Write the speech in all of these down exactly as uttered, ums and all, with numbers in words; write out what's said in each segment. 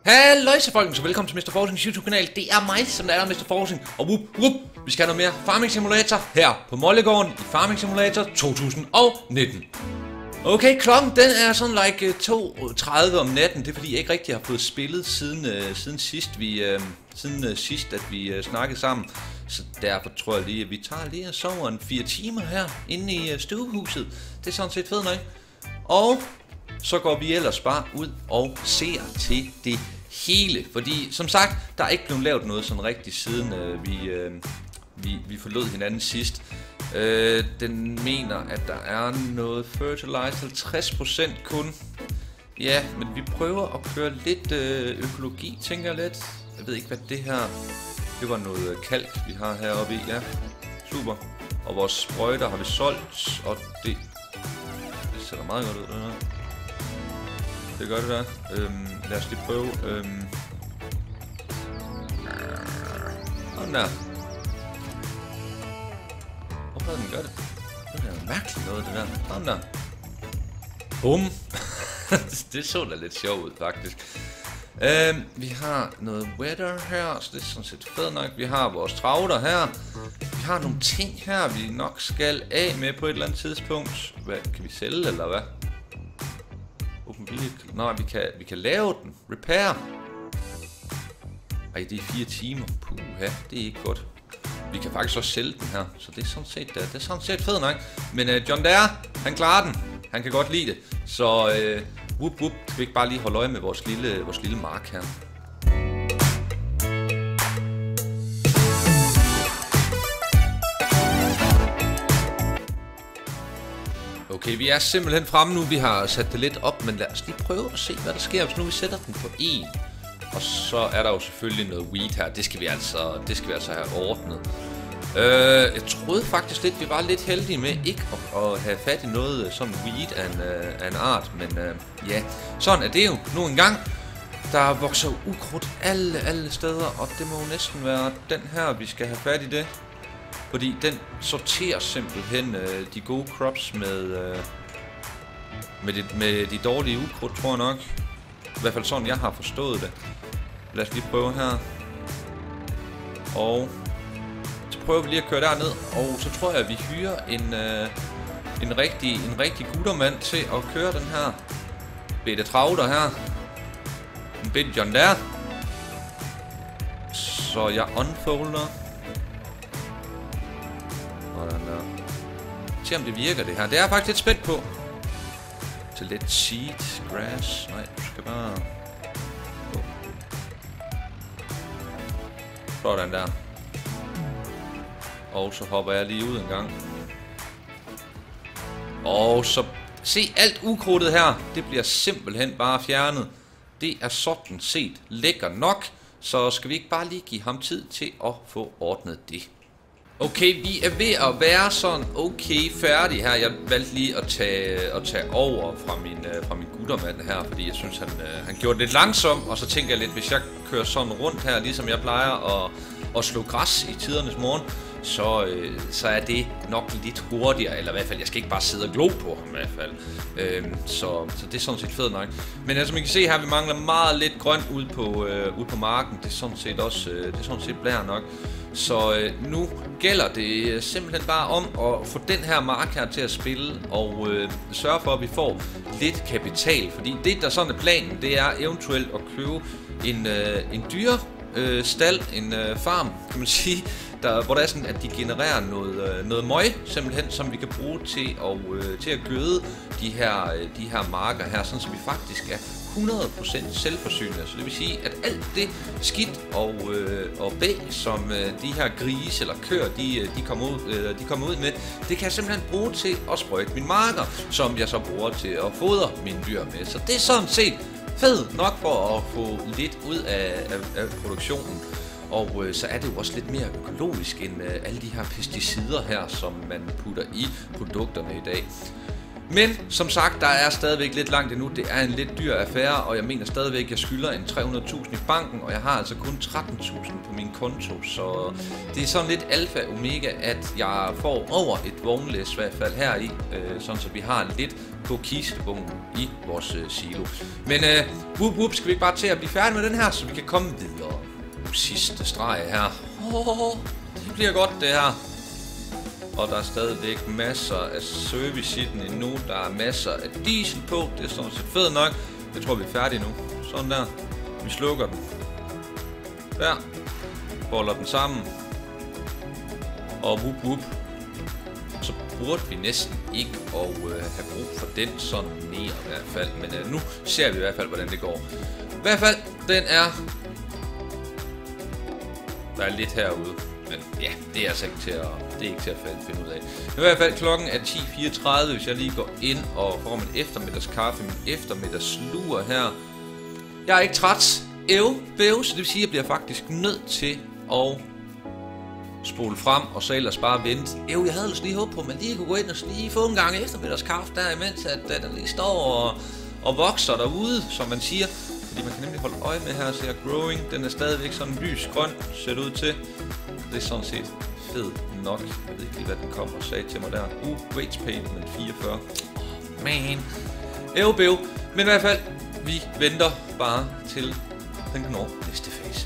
Halløjsa folkens, så velkommen til mister Forcings YouTube kanal. Det er mig, som er mister Forcing. Og whoop, whoop, vi skal have noget mere Farming Simulator her på Mollegården i Farming Simulator to tusind og nitten. Okay, klokken den er sådan like to tredive om natten. Det er fordi jeg ikke rigtig har fået spillet siden, uh, siden sidst vi uh, siden uh, sidst at vi uh, snakkede sammen. Så derfor tror jeg lige at vi tager lige og sover en fire timer her inde i uh, stuehuset. Det er sådan set fedt nok. Og så går vi ellers bare ud og ser til det hele. Fordi som sagt, der er ikke blevet lavet noget sådan rigtigt siden øh, vi, øh, vi, vi forlod hinanden sidst. øh, Den mener at der er noget fertilizer, halvtreds procent kun. Ja, men vi prøver at køre lidt øh, økologi, tænker jeg lidt. Jeg ved ikke hvad det her. Det var noget kalk vi har heroppe i. Ja, super. Og vores sprøjter har vi solgt. Og det, det ser da meget godt ud det her. Det gør det der. Øhm, lad os lige prøve. Øhm. Sådan der. Hvorfor den gør det? Det er mærkeligt noget det der. Sådan der. Bum. Det så da lidt sjovt ud faktisk. Øhm, vi har noget weather her, så det er sådan set fedt nok. Vi har vores travler her. Vi har nogle ting her, vi nok skal af med på et eller andet tidspunkt. Hvad, kan vi sælge eller hvad? Nå, vi kan, vi kan lave den. Repair. Ej, det er fire timer. Puha, det er ikke godt. Vi kan faktisk også sælge den her. Så det er sådan set, det er sådan set fedt nok. Men uh, John der, han klarer den. Han kan godt lide det. Så uh, whoop whoop, skal vi ikke bare lige holde øje med vores lille, vores lille mark her. Okay, vi er simpelthen fremme nu. Vi har sat det lidt op, men lad os lige prøve at se, hvad der sker, hvis nu vi sætter den på en. Og så er der jo selvfølgelig noget weed her. Det skal vi altså, det skal vi altså have ordnet. Øh, jeg troede faktisk lidt, vi var lidt heldige med ikke at, at have fat i noget sådan weed af en, af en art. Men øh, ja, sådan er det jo nu engang. Der vokser ukrudt alle, alle steder, og det må jo næsten være den her, vi skal have fat i det. Fordi den sorterer simpelthen øh, de gode crops med, øh, med, de, med de dårlige ukrudt, tror jeg nok. I hvert fald sådan, jeg har forstået det. Lad os lige prøve her. Og så prøver vi lige at køre derned. Og så tror jeg, at vi hyrer en, øh, en rigtig, en rigtig guttermand til at køre den her bitte travler her. En bitte John der. Så jeg unfolder. Se om det virker det her. Det er jeg faktisk lidt spændt på. Til lidt seed, grass. Nej, du skal bare... Oh. Sådan der. Og så hopper jeg lige ud en gang. Og så... Se alt ukrudtet her. Det bliver simpelthen bare fjernet. Det er sådan set lækker nok. Så skal vi ikke bare lige give ham tid til at få ordnet det. Okay, vi er ved at være sådan okay færdige her. Jeg valgte lige at tage, at tage over fra min, uh, fra min guttermand her, fordi jeg synes, han, uh, han gjorde det lidt langsomt. Og så tænker jeg lidt, hvis jeg kører sådan rundt her, ligesom jeg plejer at, at slå græs i tidernes morgen, så, uh, så er det nok lidt hurtigere. Eller i hvert fald, jeg skal ikke bare sidde og glo på ham i hvert fald. Uh, så, så det er sådan set fedt nok. Men altså, man kan se her, vi mangler meget lidt grønt ud på, uh, ud på marken. Det er sådan set også uh, det er sådan set blær nok. Så øh, nu gælder det simpelthen bare om at få den her mark her til at spille og øh, sørge for, at vi får lidt kapital. Fordi det, der sådan er planen, det er eventuelt at købe en, øh, en dyre øh, stald, en øh, farm, kan man sige, der, hvor der er sådan, at de genererer noget, øh, noget møg, simpelthen, som vi kan bruge til at, øh, til at gøde de her, øh, de her marker her, sådan så vi faktisk er hundrede procent selvforsynende. Så det vil sige, at alt det skidt og, øh, og bæg, som øh, de her grise eller køer, de, de, kommer ud, øh, de kommer ud med, det kan jeg simpelthen bruge til at sprøjte mine marker, som jeg så bruger til at fodre mine dyr med. Så det er sådan set fedt nok for at få lidt ud af, af, af produktionen. Og øh, så er det jo også lidt mere økologisk end øh, alle de her pesticider her, som man putter i produkterne i dag. Men som sagt, der er stadigvæk lidt langt endnu. Det er en lidt dyr affære, og jeg mener stadigvæk, at jeg skylder en tre hundrede tusind i banken, og jeg har altså kun tretten tusind på min konto. Så det er sådan lidt alfa og omega, at jeg får over et vognlæs i hvert fald her i, øh, sådan så vi har lidt på kistebungen i vores øh, silo. Men øh, whoop, whoop, skal vi ikke bare til at blive færdige med den her, så vi kan komme videre. Sidste streg her. Oh, det bliver godt det her. Og der er stadigvæk masser af service i den endnu. Der er masser af diesel på. Det er sådan set fedt nok. Jeg tror vi er færdige nu. Sådan der. Vi slukker den. Der. Holder den sammen. Og whoop whoop. Så burde vi næsten ikke at øh, have brug for den sådan mere i hvert fald. Men øh, nu ser vi i hvert fald hvordan det går. I hvert fald den er. Der er lidt herude. Men ja, det er altså ikke til at, det er ikke til at finde ud af. I hvert fald klokken er ti fireogtredive, hvis jeg lige går ind og får min eftermiddagskaffe, min eftermiddagslur her. Jeg er ikke træt. Ev, bæv, så det vil sige, at jeg bliver faktisk nødt til at spole frem og så ellers bare vente. Ev, jeg havde ellers lige håbet på, at man lige kunne gå ind og lige få en gang eftermiddagskaffe der, imens at den lige står og, og vokser derude, som man siger. Fordi man kan nemlig holde øje med her, så jeg growing. Den er stadigvæk sådan lys grøn, ser det ud til. Det er sådan set fed nok. Jeg ved ikke lige, hvad den kom og sagde til mig der. Uh, weight payment fireogfyrre. Oh, man. Ev, bæv. Men i hvert fald, vi venter bare til den når næste fase.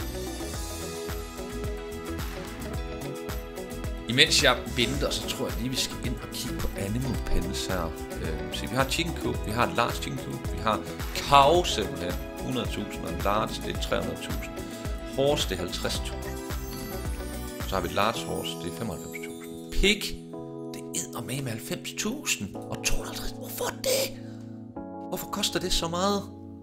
Imens jeg venter, så tror jeg lige, vi skal ind og kigge på animal pens her. Øhm, så vi har chicken coop, vi har et large chicken coop, vi har cow simpelthen hundrede tusind, og en large det er tre hundrede tusind. Horse det er halvtreds tusind. Så har vi et large horse, det er femoghalvfems tusind. Pig, det er med med halvfems tusind. Og to hundrede og halvtreds, hvorfor det? Hvorfor koster det så meget?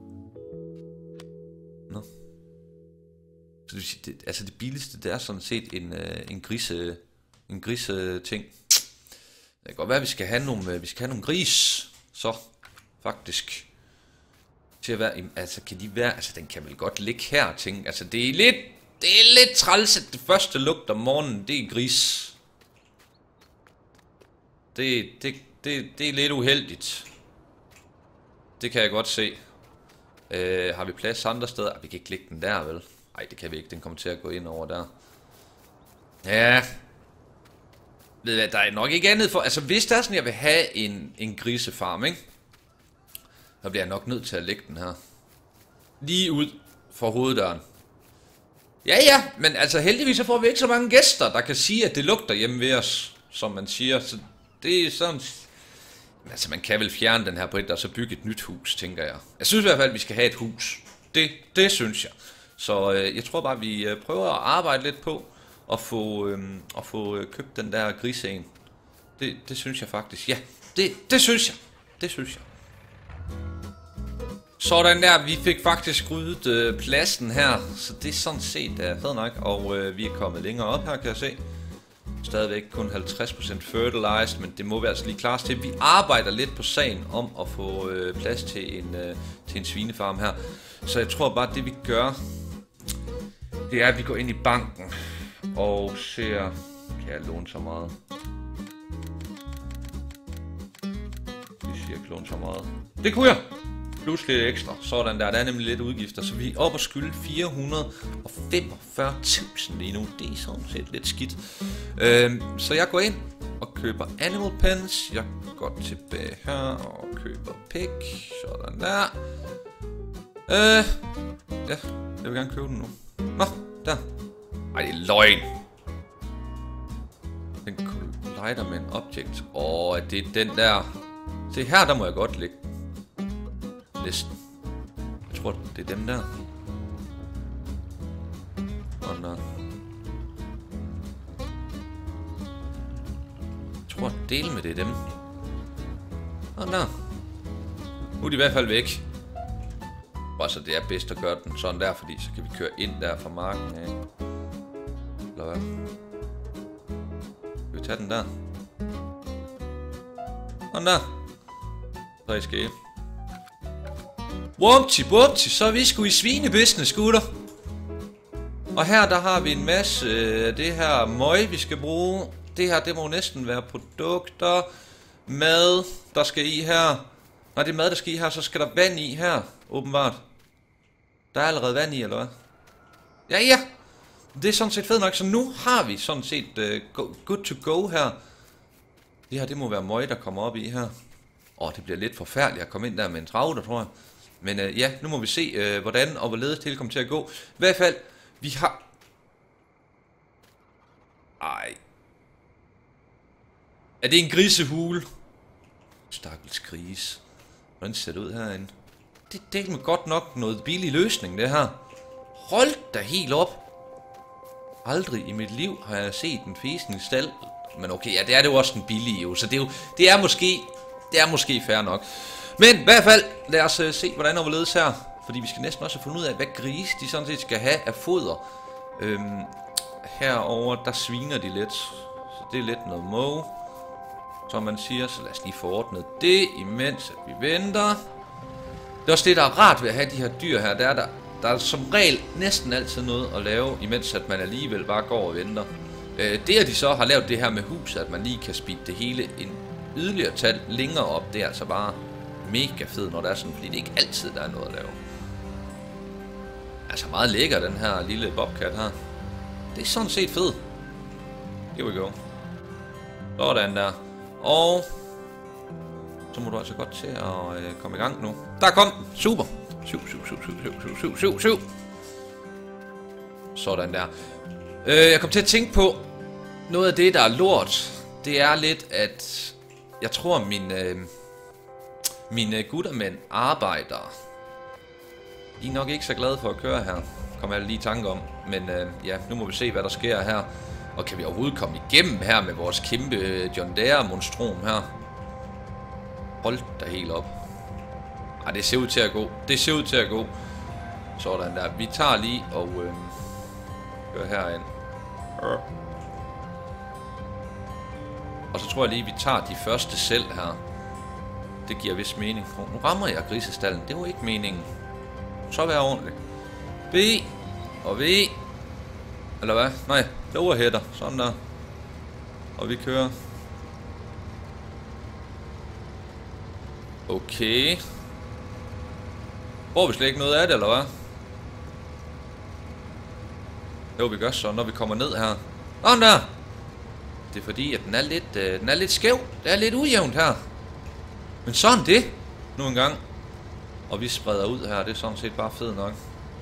Nå. Så det vil sige, det, altså det billigste, det er sådan set en, øh, en grise, en grise ting. Det kan godt være, at vi skal have nogle, vi skal have nogle gris, så faktisk til at være, altså kan de være, altså den kan vel godt ligge her, ting. Altså det er lidt, det er lidt træls, at det første lugt om morgenen, det er gris. Det, det, det, det er lidt uheldigt. Det kan jeg godt se. Øh, har vi plads andre steder? Vi kan ikke lægge den der, vel? Nej, det kan vi ikke. Den kommer til at gå ind over der. Ja. Ved du hvad, der er nok ikke andet for... Altså, hvis der er sådan, jeg vil have en, en grisefarm, ikke? Så bliver jeg nok nødt til at lægge den her. Lige ud for hoveddøren. Ja, ja, men altså heldigvis så får vi ikke så mange gæster, der kan sige, at det lugter hjemme ved os, som man siger. Så det er sådan... Altså, man kan vel fjerne den her på et, og så bygge et nyt hus, tænker jeg. Jeg synes i hvert fald, at vi skal have et hus. Det, det synes jeg. Så øh, jeg tror bare, vi øh, prøver at arbejde lidt på at få, øh, at få øh, købt den der griseen. Det, det synes jeg faktisk. Ja, det, det synes jeg. Det synes jeg. Sådan der, vi fik faktisk ryddet øh, pladsen her. Så det er sådan set uh, fedt nok. Og øh, vi er kommet længere op her, kan jeg se. Stadigvæk kun halvtreds procent fertilized, men det må vi altså lige klare til. Vi arbejder lidt på sagen om at få øh, plads til en, øh, til en svinefarm her. Så jeg tror bare, at det vi gør, det er, at vi går ind i banken og ser... Kan jeg låne så meget? Vi siger, jeg låne så meget. Det kunne jeg! Plus lidt ekstra. Sådan der. Der er nemlig lidt udgifter, så vi er oppe og skylde fire hundrede og femogfyrre tusind lige nu. Det er sådan set lidt skidt. Øhm, så jeg går ind og køber animal pens. Jeg går tilbage her og køber pig. Sådan der. Øh, ja, jeg vil gerne købe den nu. Nå, der. Ej, det er løgn. Den collider med en object. Åh, det er den der. Se her, der må jeg godt ligge. Næsten. Jeg tror, det er dem der. Og der. Jeg tror, del med det er dem. Og der. Nu er de i hvert fald væk. Og så det er bedst at gøre den sådan der, fordi så kan vi køre ind der fra marken af. Eller hvad? Skal vi tage den der? Sådan der. Så I skal hjem. Wupti, wupti, så er vi sgu i svinebusiness, gutter. Og her der har vi en masse af det her møg, vi skal bruge. Det her, det må næsten være produkter. Mad, der skal i her. Nej, det er mad, der skal i her. Så skal der vand i her, åbenbart. Der er allerede vand i, eller hvad? Ja, ja. Det er sådan set fedt nok. Så nu har vi sådan set uh, go, good to go her. Det her, det må være møg, der kommer op i her. Åh, det bliver lidt forfærdeligt at komme ind der med en trauter, tror jeg. Men uh, ja, nu må vi se, uh, hvordan og hvorledes det kommer til at gå. I hvert fald, vi har... Ej. Er det en grisehule? Stakkels gris. Hvordan ser det ud herinde? Det, det er godt nok noget billig løsning, det her. Hold da helt op. Aldrig i mit liv har jeg set en fæsende stald. Men okay, ja, det er det jo også en billig jo. Så det er jo, det er måske, det er måske fair nok. Men i hvert fald, lad os uh, se, hvordan overledes her. Fordi vi skal næsten også have fundet ud af, hvad grise de sådan set skal have af foder. Øhm, herover der sviner de lidt. Så det er lidt noget må, som man siger. Så lad os lige få ordnet det, imens at vi venter. Det er også det, der er rart ved at have de her dyr her. Der er, der, der er som regel næsten altid noget at lave, imens at man alligevel bare går og venter. Øh, det, at de så har lavet det her med huset, at man lige kan speede det hele en yderligere tal længere op, det er altså bare mega fedt, når der er sådan, fordi det ikke altid der er noget at lave. Altså meget lækker, den her lille bobcat her. Det er sådan set fedt. Here we go. Sådan der. Og så må du altså godt til at øh, komme i gang nu. Der kom den. Super. Syv, syv, syv, syv, syv, syv, syv, syv. Sådan der. Øh, jeg kom til at tænke på, noget af det, der er lort, det er lidt, at jeg tror, mine, øh, mine guttermænd arbejder. De er nok ikke så glade for at køre her. Kommer jeg lige i tanke om. Men øh, ja, nu må vi se, hvad der sker her. Og kan vi overhovedet komme igennem her med vores kæmpe John Deere monstrum her? Hold da helt op. Ej, det ser ud til at gå. Det ser ud til at gå. Sådan der. Vi tager lige og øh, kører herind. Og så tror jeg lige, vi tager de første selv her. Det giver vist mening. Nu rammer jeg grisestallen. Det var ikke meningen. Så vær ordentligt. B og V. Eller hvad? Nej, lowerheader. Sådan der. Og vi kører. Okay. Får vi slet ikke noget af det, eller hvad? Jo, vi gør så, når vi kommer ned her. Sådan der! Det er fordi, at den er lidt, øh, den er lidt skæv. Det er lidt ujævnt her. Men sådan det. Nu en gang. Og vi spreder ud her. Det er sådan set bare fedt nok.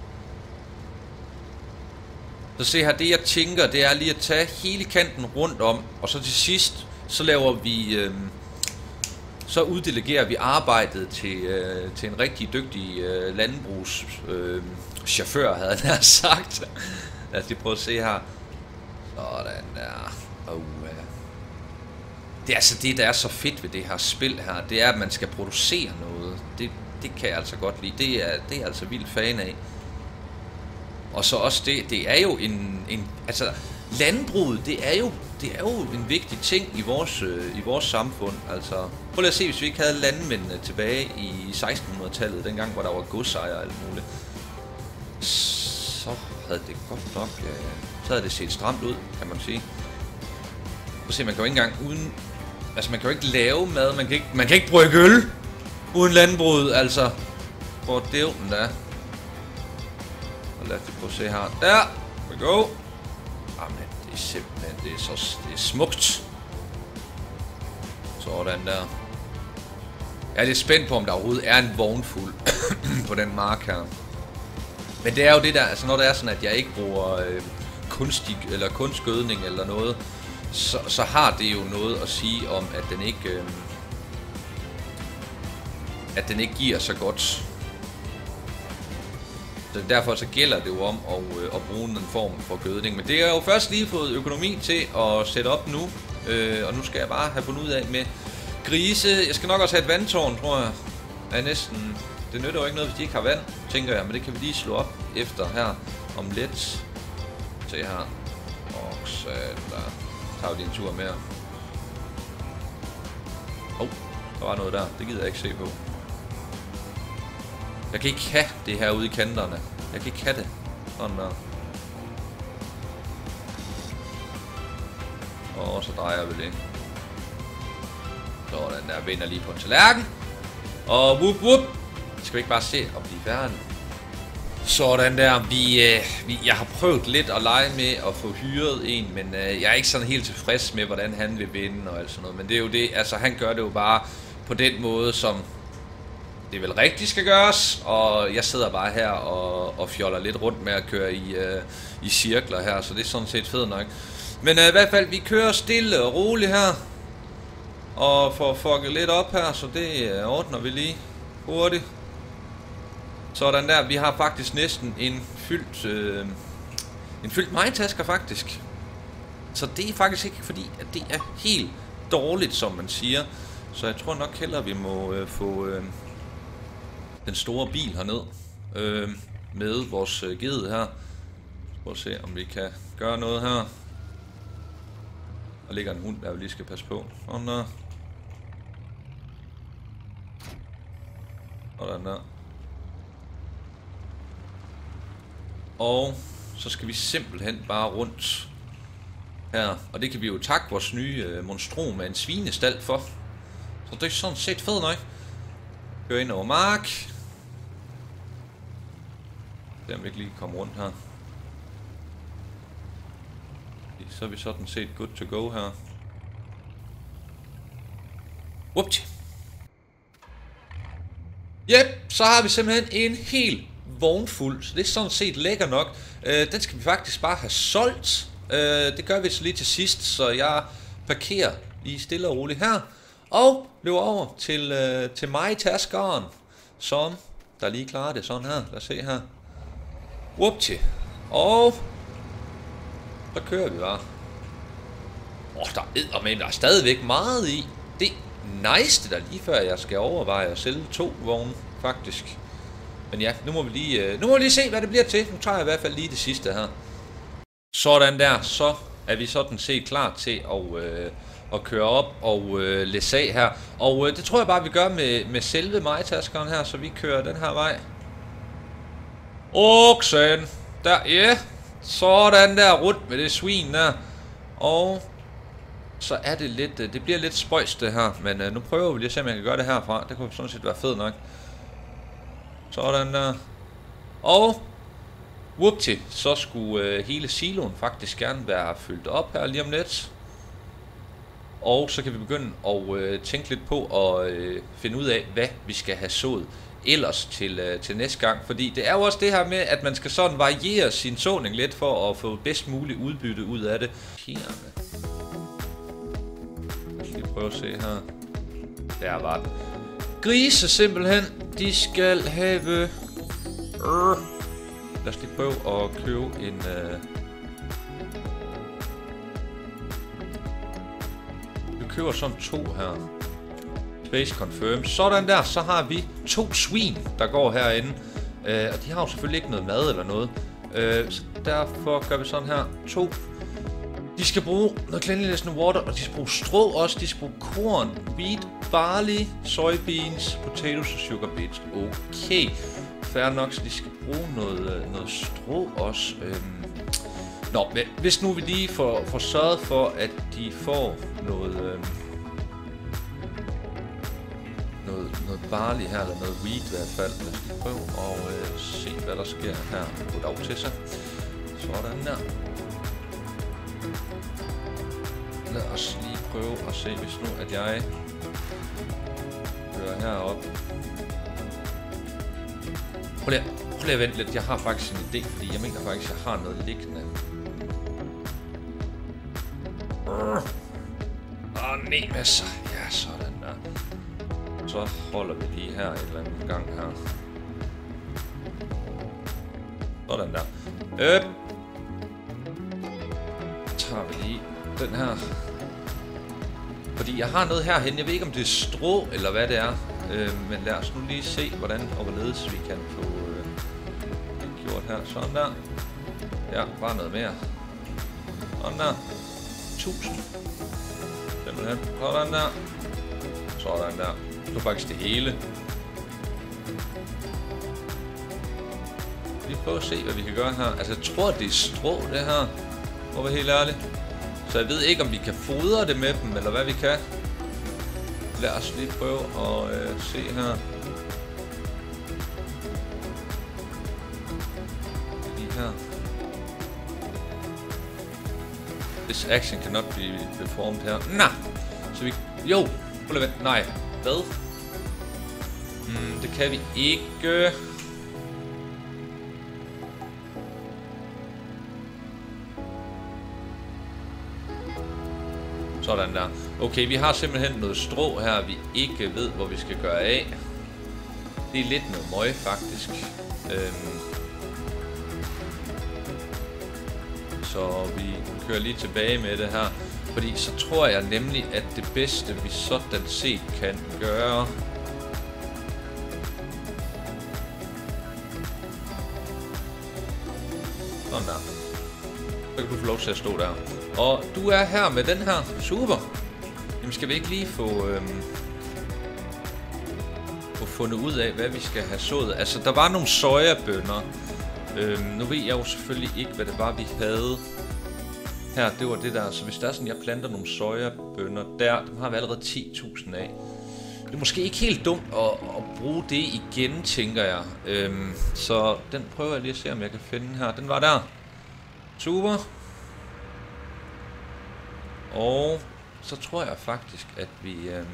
Så se her, det jeg tænker, det er lige at tage hele kanten rundt om. Og så til sidst, så laver vi... Øh, så uddelegerer vi arbejdet til, øh, til en rigtig dygtig øh, landbrugschauffør, øh, havde han sagt. Lad os lige prøve at se her. Sådan der. Oh, uh. Det er altså det, der er så fedt ved det her spil her. Det er, at man skal producere noget. Det, det kan jeg altså godt lide. Det er, det er altså vildt fan af. Og så også det, det er jo en, en altså landbruget, det er jo, det er jo en vigtig ting i vores, øh, i vores samfund. Altså, prøv lige at se, hvis vi ikke havde landmændene tilbage i sekstenhundredetallet, dengang hvor der var godsejere og alt muligt. Så havde det godt nok, øh, så havde det set stramt ud, kan man sige. Prøv at se, man kan jo ikke engang uden, altså man kan jo ikke lave mad, man kan ikke, man kan ikke brygge øl uden landbruget, altså. Hvor dævnen der. Og lad os prøve at se her. Der! We go! Jamen, det er simpelthen, det er så, det er smukt. Sådan der. Jeg er lidt spændt på, om der overhovedet er en vogn fuld på den mark her. Men det er jo det der, altså når det er sådan, at jeg ikke bruger øh, kunstig, eller kunstgødning eller noget, så, så har det jo noget at sige om, at den ikke, øh, at den ikke giver så godt. Så derfor så gælder det jo om at, øh, at bruge en form for gødning. Men det er jo først lige fået økonomi til at sætte op nu, øh, og nu skal jeg bare have fundet ud af med grise. Jeg skal nok også have et vandtårn, tror jeg. Er næsten. Det nytter jo ikke noget, hvis de ikke har vand, tænker jeg, men det kan vi lige slå op efter her om lidt. Se her. Og så der tager vi en tur mere. Åh, oh, der var noget der. Det gider jeg ikke se på. Jeg kan ikke have det her ude i kanterne. Jeg kan ikke have det. Sådan der. Og så drejer vi det. Sådan der, vender lige på en tallerken. Og whoop whoop. Skal vi ikke bare se og blive færdige? Sådan der, vi, øh, vi, jeg har prøvet lidt at lege med at få hyret en, men øh, jeg er ikke sådan helt tilfreds med, hvordan han vil vinde og alt sådan noget. Men det er jo det, altså han gør det jo bare på den måde, som det vel rigtigt skal gøres. Og jeg sidder bare her og, og fjoller lidt rundt med at køre i, øh, i cirkler her, så det er sådan set fedt nok. Men øh, i hvert fald, vi kører stille og roligt her. Og får fucket lidt op her, så det øh, ordner vi lige hurtigt. Sådan der, vi har faktisk næsten en fyldt, øh, en fyldt majtasker faktisk. Så det er faktisk ikke fordi, at det er helt dårligt, som man siger. Så jeg tror nok hellere, vi må øh, få øh, den store bil herned øh, med vores øh, ged her. Prøv at se, om vi kan gøre noget her. Der ligger en hund, der vi lige skal passe på. Sådan der. Sådan der. Og så skal vi simpelthen bare rundt her. Og det kan vi jo takke vores nye øh, monstrum med en svinestald for. Så det er sådan set fedt nok. Kør ind over mark. Der vi ikke lige komme rundt her. Så er vi sådan set good to go her. Whoopty. Yep, så har vi simpelthen en hel vognfuld, så det er sådan set lækker nok. Øh, den skal vi faktisk bare have solgt. Øh, det gør vi så lige til sidst, så jeg parkerer lige stille og roligt her. Og løber over til, øh, til majtaskeren, som der lige klarer det sådan her. Lad os se her. Whoopty. Og så kører vi bare. Åh, oh, der er men der er stadigvæk meget i. Det er nice, det der lige før jeg skal overveje at sælge to vogne, faktisk. Men ja, nu må vi lige, nu må vi lige se, hvad det bliver til. Nu tager jeg i hvert fald lige det sidste her. Sådan der, så er vi sådan set klar til at, øh, at køre op og øh, læse af her. Og øh, det tror jeg bare, vi gør med, med selve majtaskeren her, så vi kører den her vej. Oksen. Der, ja. Yeah. Sådan der, rundt med det svin der. Og så er det lidt, det bliver lidt spøjst det her. Men øh, nu prøver vi lige at se, om jeg kan gøre det herfra. Det kunne sådan set være fedt nok. Sådan der. Og whoopty, så skulle øh, hele siloen faktisk gerne være fyldt op her lige om lidt. Og så kan vi begynde at øh, tænke lidt på at øh, finde ud af, hvad vi skal have sået ellers til, øh, til næste gang. Fordi det er jo også det her med, at man skal sådan variere sin såning lidt for at få bedst muligt udbytte ud af det. Lad os lige prøve at se her. Der var den. Grise simpelthen, de skal have... Øh. Lad os lige prøve at købe en... Øh. Vi køber sådan to her. Space confirm. Sådan der, så har vi to svin, der går herinde. Øh, og de har jo selvfølgelig ikke noget mad eller noget. Øh, så derfor gør vi sådan her. To. De skal bruge noget cleanliness and water, og de skal bruge strå også. De skal bruge korn, wheat, barley, soybeans, potatoes og sugar beets. Okay, fair nok, så de skal bruge noget, noget strå også. Øhm. Nå, men hvis nu vi lige får, får sørget for, at de får noget, øhm, noget, noget barley her, eller noget wheat i hvert fald. Lad os lige prøve at øh, se, hvad der sker her. Goddag til sig. Sådan der. Lad os lige prøve at se, hvis nu at jeg kører herop. Prøv lige, prøv lige at vente lidt. Jeg har faktisk en idé, fordi jeg mener faktisk, at jeg har noget liggende. Åh, nej, hvad så? Ja, sådan der. Så holder vi lige her et eller andet gang her. Sådan der. Øh. Tager vi lige den her. Fordi jeg har noget herhen. Jeg ved ikke, om det er strå, eller hvad det er. Øh, men lad os nu lige se, hvordan og hvorledes vi kan få øh, gjort her. Sådan der. Ja, bare noget mere. Sådan der. tusind. Simpelthen. Sådan der. Sådan der. Det er faktisk det hele. Vi prøver at se, hvad vi kan gøre her. Altså, jeg tror, det er strå, det her. For at være helt ærlig. Så jeg ved ikke, om vi kan fodre det med dem, eller hvad vi kan. lad os lige prøve at øh, se her. Lige her. This action cannot be performed her. Nå! Så vi... Jo! Prøv lige vent. Nej. Hvad? Mm, det kan vi ikke. Sådan der. Okay, vi har simpelthen noget strå her, vi ikke ved, hvor vi skal gøre af. Det er lidt noget møg, faktisk. Øhm. Så vi kører lige tilbage med det her. Fordi så tror jeg nemlig, at det bedste, vi sådan set kan gøre... Sådan der. Så kan du få lov til at stå der. Og du er her med den her. Super. Jamen skal vi ikke lige få, øhm, få fundet ud af, hvad vi skal have sået. Altså, der var nogle sojabønner. Øhm, nu ved jeg jo selvfølgelig ikke, hvad det var, vi havde. Her, det var det der. Så hvis der er sådan, jeg planter nogle sojabønner der, dem har vi allerede ti tusind af. Det er måske ikke helt dumt at, at bruge det igen, tænker jeg. Øhm, så den prøver jeg lige at se, om jeg kan finde her. Den var der. Super. Og så tror jeg faktisk, at vi, øh,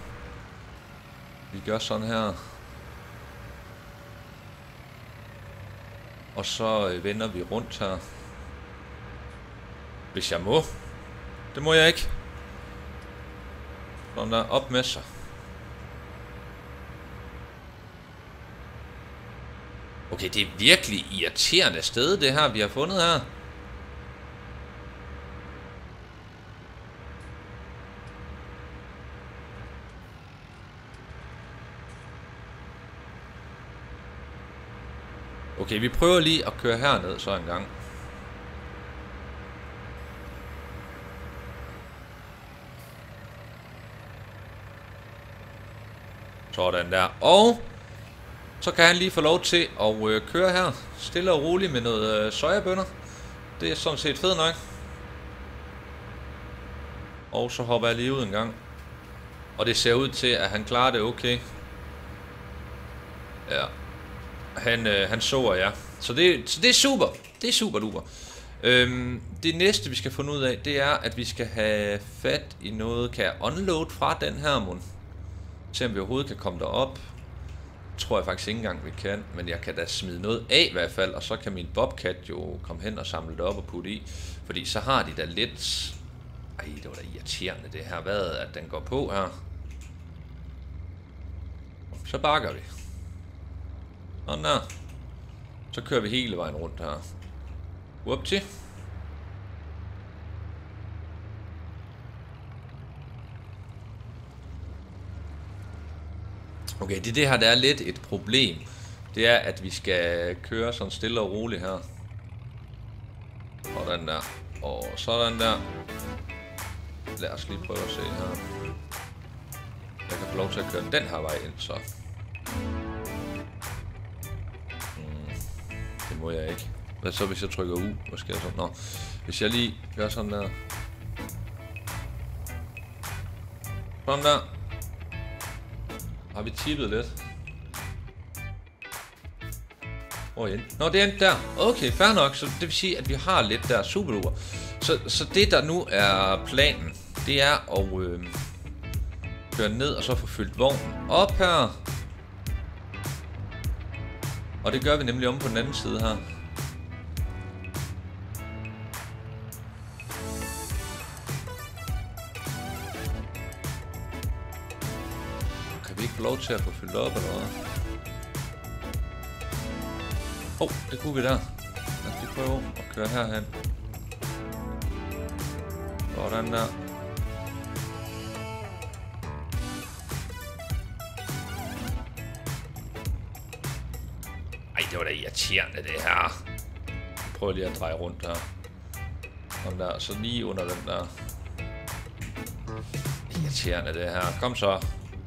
vi gør sådan her. Og så øh, vender vi rundt her. Hvis jeg må. Det må jeg ikke. Sådan der, op med sig. Okay, det er virkelig irriterende sted, det her, vi har fundet her. Okay, vi prøver lige at køre herned så en gang. Sådan der. Og så kan han lige få lov til at øh, køre her. Stille og roligt med noget øh, sojabønner. Det er sådan set fedt nok. Og så hopper jeg lige ud en gang. Og det ser ud til, at han klarer det okay. Ja. Han, øh, han sover, ja. Så det, så det er super. Det er super duper. Øhm, det næste, vi skal finde ud af, det er, at vi skal have fat i noget. Kan jeg unload fra den her mund? Se om vi overhovedet kan komme derop. Tror jeg faktisk ikke engang, vi kan. Men jeg kan da smide noget af i hvert fald. Og så kan min bobcat jo komme hen og samle det op og putte i. Fordi så har de da lidt... Ej, det var da irriterende det her. Hvad at den går på her? Så bakker vi. Sådan der. Så kører vi hele vejen rundt her. Whoopty. Okay, det, det her der er lidt et problem. Det er, at vi skal køre sådan stille og roligt her. Sådan der. Og sådan der. Lad os lige prøve at se her. Jeg kan få lov til at køre den her vej ind, så. Hmm. Det må jeg ikke. Hvad så, hvis jeg trykker U? Hvad sker der så? Nå. Hvis jeg lige gør sådan der. Sådan der. Har vi tippet lidt? Hvor er Nå, det er endt der. Okay, fair nok. Så det vil sige, at vi har lidt der super duper. Så, så det, der nu er planen, det er at øh, køre ned og så få fyldt vognen op her. Og det gør vi nemlig om på den anden side her. Kan vi ikke få lov til at få fyldt op eller hvad? Åh, oh, det kunne vi der. Lad os lige prøve at køre herhen. Sådan der. Ej, det var da irriterende det her. Jeg prøver lige at dreje rundt her. Sådan der, så lige under den der. Irriterende det her. Kom så.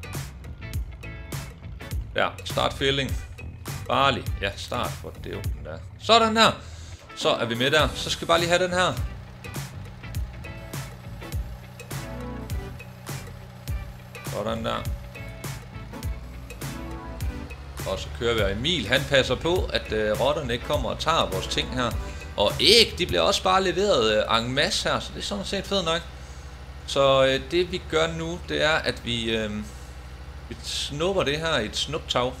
Ja, start filling. Farlig. Ja, start for det jo den der. Sådan der. Så er vi med der. Så skal vi bare lige have den her. Sådan der. Og så kører vi, og Emil, han passer på, at øh, rotterne ikke kommer og tager vores ting her. Og æg, de bliver også bare leveret øh, en masse her, så det er sådan set fedt nok. Så øh, det vi gør nu, det er, at vi, øh, vi snupper det her i et snuptag.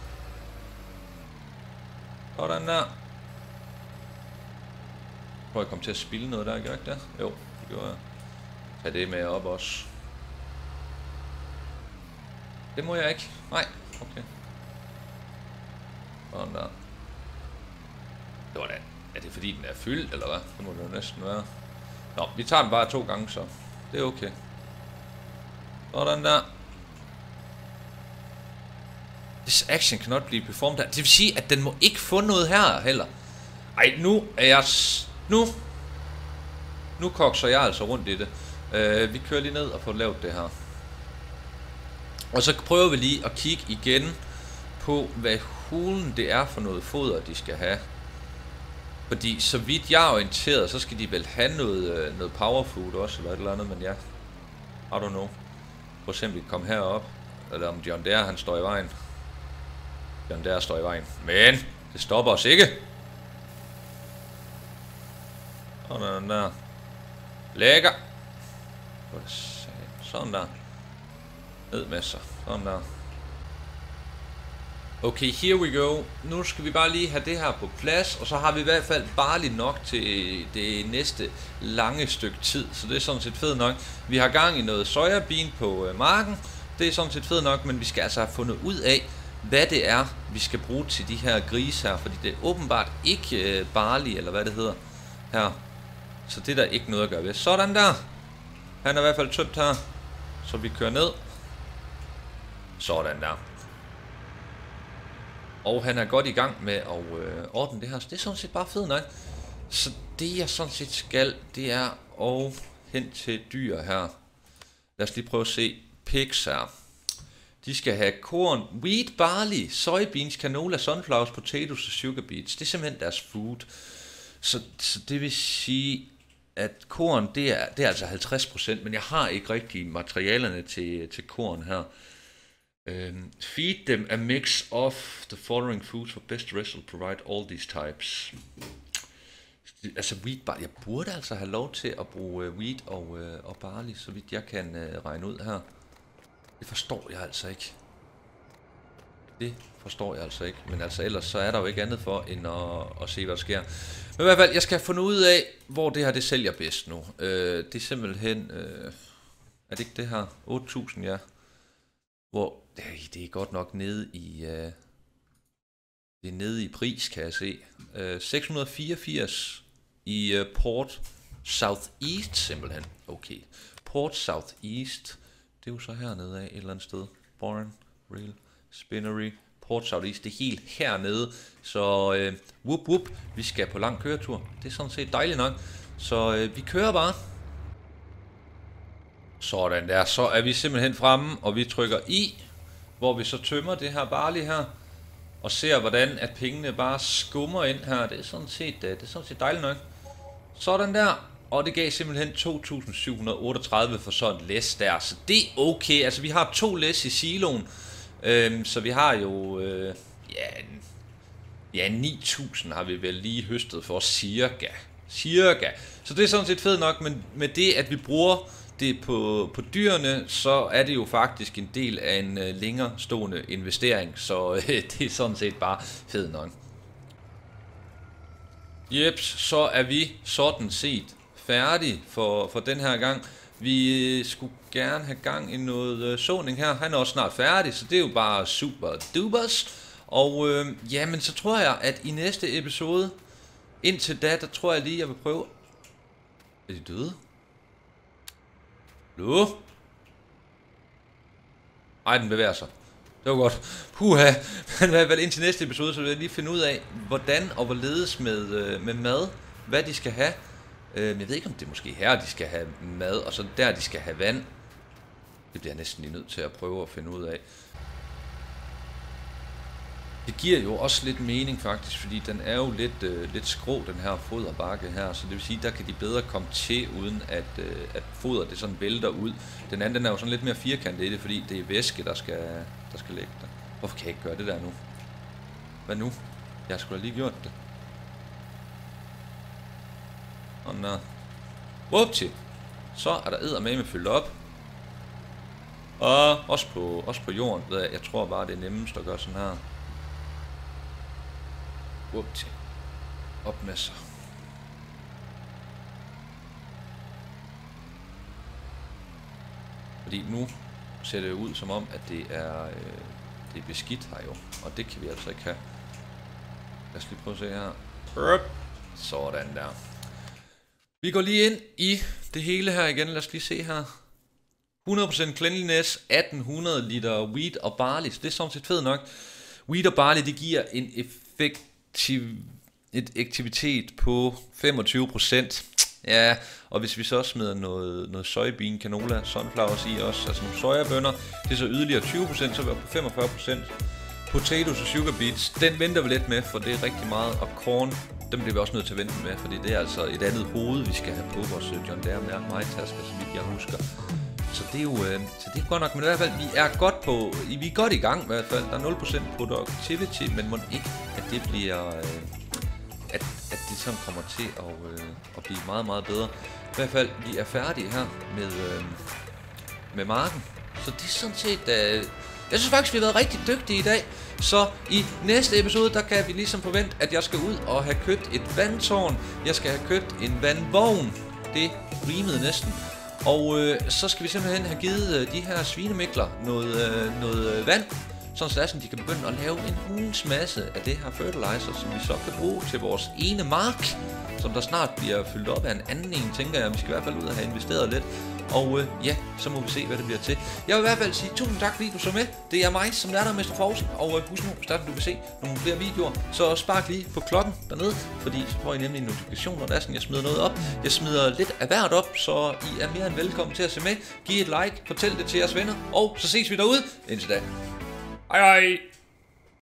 Sådan der. Prøv at komme til at spille noget der, gør ikke det? Jo, det gjorde jeg. Tag det med op også. Det må jeg ikke. Nej, okay. Sådan der. Det var da. Er det fordi den er fyldt, eller hvad? Det må det jo næsten være. Nå, vi tager den bare to gange, så. Det er okay. Sådan der. This action cannot be performed her. Det vil sige, at den må ikke få noget her heller. Ej, nu er jeg... Nu... Nu kokser jeg altså rundt i det. Uh, vi kører lige ned og får lavet det her. Og så prøver vi lige at kigge igen på, hvad hulen det er for noget foder, de skal have. Fordi så vidt jeg er orienteret, så skal de vel have noget, noget power food også, eller et eller andet, men ja. I don't know. Prøv simpelthen at komme herop. Eller om John Deere, han står i vejen. John Deere står i vejen. Men det stopper os ikke. Sådan der. Lækker. Sådan der. Ned med sig. Sådan der. Okay, here we go. Nu skal vi bare lige have det her på plads, og så har vi i hvert fald barley nok til det næste lange stykke tid. Så det er sådan set fedt nok. Vi har gang i noget sojabean på marken. Det er sådan set fedt nok, men vi skal altså have fundet ud af, hvad det er, vi skal bruge til de her grise her. Fordi det er åbenbart ikke barley, eller hvad det hedder her. Så det er der ikke noget at gøre ved. Sådan der. Han er i hvert fald tømt her. Så vi kører ned. Sådan der. Og han er godt i gang med at øh, ordne det her. Så det er sådan set bare fedt nok. Så det jeg sådan set skal, det er at hen til dyr her. Lad os lige prøve at se pigs her. De skal have korn, wheat, barley, soybeans, canola, sunflowers, potatoes og sugar beets. Det er simpelthen deres food. Så, så det vil sige, at korn, det er, det er altså halvtreds procent, men jeg har ikke rigtig materialerne til, til korn her. Um, feed them a mix of the following foods for best result, provide all these types. Altså wheat, barley. Jeg burde altså have lov til at bruge wheat og, uh, og barley, så vidt jeg kan uh, regne ud her. Det forstår jeg altså ikke. Det forstår jeg altså ikke. Men altså ellers så er der jo ikke andet for end at, at se hvad der sker. Men i hvert fald, jeg skal finde ud af, hvor det her det sælger bedst nu. Uh, det er simpelthen... Uh, er det ikke det her? otte tusind, ja. Hvor det er godt nok nede i uh, det er nede i pris, kan jeg se. Uh, seks hundrede og fireogfirs i uh, Port Southeast simpelthen. Okay. Port Southeast. Det er jo så hernede af et eller andet sted. Born, Real, Spinnery, Port Southeast. Det er helt hernede. Så uh, whoop whoop. Vi skal på lang køretur. Det er sådan set dejligt nok. Så uh, vi kører bare. Sådan der, så er vi simpelthen fremme, og vi trykker i, hvor vi så tømmer det her barley her, og ser hvordan at pengene bare skummer ind her. Det er sådan set, det er sådan set dejligt nok. Sådan der, og det gav simpelthen to tusind syv hundrede og otteogtredive for sådan et læs der, så det er okay. Altså vi har to læs i siloen, øhm, så vi har jo, øh, ja, ja ni tusind har vi vel lige høstet for cirka, cirka. Så det er sådan set fedt nok, men med det at vi bruger det på, på dyrene, så er det jo faktisk en del af en uh, længere stående investering, så uh, det er sådan set bare fedt nok. Jeps, så er vi sådan set færdige for, for den her gang. Vi uh, skulle gerne have gang i noget uh, såning her. Han er også snart færdig, så det er jo bare super dubers. Og uh, jamen, så tror jeg, at i næste episode, indtil da, der tror jeg lige, jeg vil prøve... Er de døde? Hallo? Ej, den bevæger sig. Det var godt. Puha. Men i hvert fald indtil næste episode, så vil jeg lige finde ud af, hvordan og hvorledes med, øh, med mad, hvad de skal have. Øh, jeg ved ikke, om det er måske her, de skal have mad, og så der, de skal have vand. Det bliver jeg næsten lige nødt til at prøve at finde ud af. Det giver jo også lidt mening faktisk, fordi den er jo lidt, øh, lidt skrå, den her foderbakke her, så det vil sige, der kan de bedre komme til, uden at, øh, at foder det sådan vælter ud. Den anden, den er jo sådan lidt mere firkantet i det, fordi det er væske, der skal, der skal ligge der. Hvorfor kan jeg ikke gøre det der nu? Hvad nu? Jeg skulle da lige gjort det. Og nå. Whoopty. Så er der eddermame fyldt op. Og også på, også på jorden, ved jeg, jeg tror bare, det er nemmest at gøre sådan her. Whoopty. Op med sig. Fordi nu ser det ud som om, at det er, øh, det er beskidt her jo. Og det kan vi altså ikke have. Lad os lige prøve at se her. Sådan der. Vi går lige ind i det hele her igen. Lad os lige se her. hundrede procent cleanliness, atten hundrede liter wheat og barley. Så det er sådan set fedt nok. Wheat og barley, det giver en effektiv, et aktivitet på femogtyve procent. Ja, og hvis vi så smider noget, noget soybean, canola, sunflowers i også, altså nogle sojabønner, det er så yderligere tyve procent, så er vi oppe på femogfyrre procent. Potatoes og sugar beets, den venter vi lidt med, for det er rigtig meget, og corn, dem bliver vi også nødt til at vente med, fordi det er altså et andet hoved, vi skal have på vores John Deere mærke mig tasker, så vidt jeg husker. Så det er jo øh, så det er godt nok, men i hvert fald, vi er godt på, vi er godt i gang i hvert fald. Der er nul procent productivity, men må ikke, at det bliver, øh, at, at det sådan kommer til at, øh, at blive meget, meget bedre. I hvert fald, vi er færdige her med, øh, med marken. Så det er sådan set, øh, jeg synes faktisk, vi har været rigtig dygtige i dag. Så i næste episode, der kan vi ligesom forvente, at jeg skal ud og have købt et vandtårn. Jeg skal have købt en vandvogn. Det rimede næsten. Og øh, så skal vi simpelthen have givet øh, de her svinemikler noget, øh, noget øh, vand, sådan så de kan begynde at lave en hulens masse af det her fertilizer, som vi så kan bruge til vores ene mark, som der snart bliver fyldt op af en anden en, tænker jeg. Vi skal i hvert fald ud og have investeret lidt. Og øh, ja, så må vi se, hvad det bliver til. Jeg vil i hvert fald sige tusind tak, fordi du så med. Det er mig, som lærer dig, Mester Forsen. Og øh, husk nu, hvis du vil se nogle flere videoer, så spark lige på klokken dernede, fordi så får I nemlig en notifikation, når der er sådan, jeg smider noget op. Jeg smider lidt af hvert op, så I er mere end velkommen til at se med. Giv et like, fortæl det til jeres venner, og så ses vi derude. Indtil da. Hej hej!